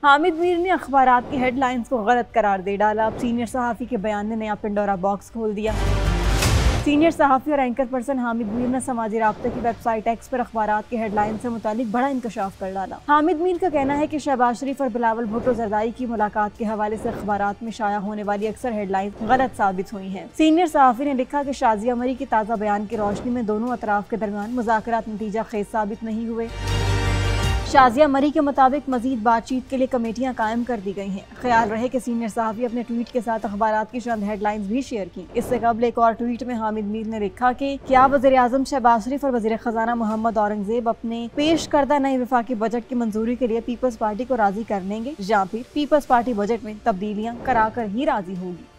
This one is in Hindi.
हामिद मीर ने अखबारात की हेडलाइंस को गलत करार दे डाला। अब सीनियर सहाफ़ी के बयान ने नया पिंडोरा बॉक्स खोल दिया। सीनियर सहाफ़ी और एंकर पर्सन हामिद मीर ने समाजी राब्ते की वेबसाइट एक्स पर अखबारात की हेडलाइन से मुतालिक बड़ा इंकशाफ कर डाला। हामिद मीर का कहना है कि शहबाज शरीफ और बिलावल भुट्टो जरदारी की मुलाकात के हवाले से अखबारात में शाया होने वाली अक्सर हेडलाइन गलत साबित हुई हैं। सीनियर सहाफ़ी ने लिखा कि शाजिया मरी के ताज़ा बयान की रोशनी में दोनों अतराफ के दरमियान मुज़ाकरात नतीजा खेज साबित नहीं हुए। शाजिया मरी के मुताबिक मजीद बातचीत के लिए कमेटियां कायम कर दी गई हैं। ख्याल रहे कि सीनियर सहाफ़ी अपने ट्वीट के साथ अखबारात की चंद हेडलाइंस भी शेयर की। इससे कबल एक और ट्वीट में हामिद मीर ने लिखा कि क्या वज़ीर आज़म शहबाज शरीफ और वज़ीर ख़जाना मोहम्मद औरंगज़ेब अपने पेश करदा नए वफाकी बजट की मंजूरी के लिए पीपल्स पार्टी को राजी कर लेंगे या फिर पीपल्स पार्टी बजट में तब्दीलियां कराकर ही राजी होगी।